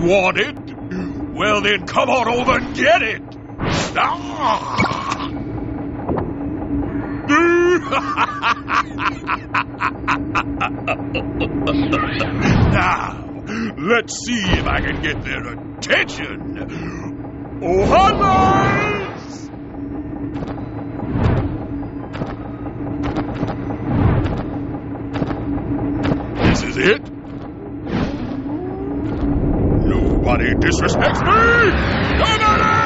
want it? Well, then come on over and get it! Now, let's see if I can get their attention. Oh, Heartless! This is it? Nobody disrespects me! Nobody!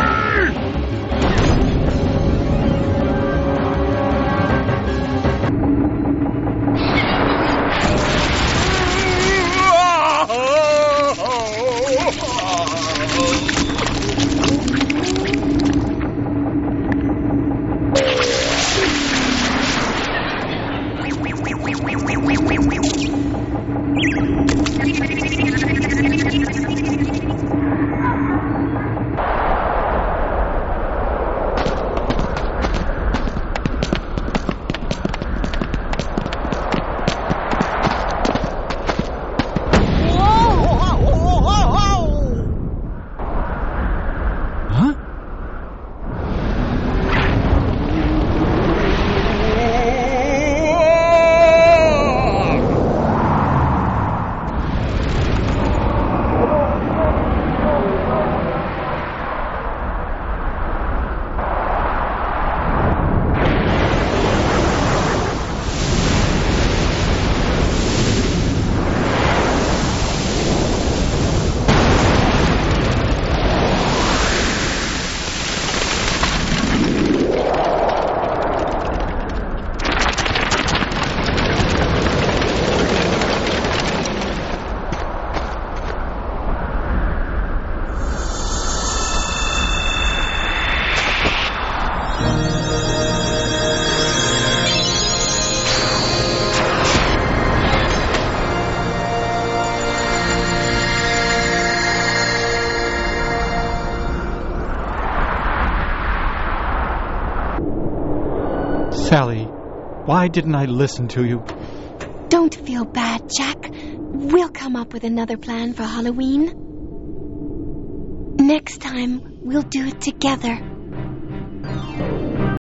Sally, why didn't I listen to you? Don't feel bad, Jack. We'll come up with another plan for Halloween. Next time, we'll do it together.